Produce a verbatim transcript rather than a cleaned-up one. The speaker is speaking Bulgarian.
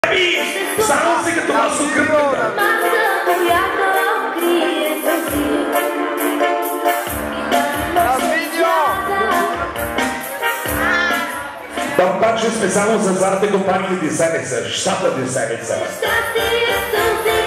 Само си като нас от кръвната. Това пак ще специално за зарата компания Дизайнеса, щата Дизайнеса.